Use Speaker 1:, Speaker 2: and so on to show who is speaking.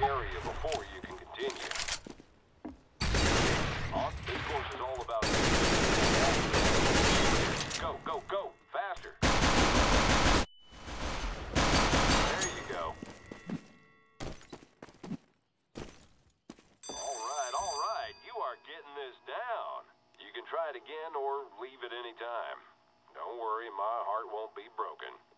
Speaker 1: area before you can continue. This course is all about... Go, go, go! Faster! There you go. All right. You are getting this down. You can try it again or leave at any time. Don't worry, my heart won't be broken.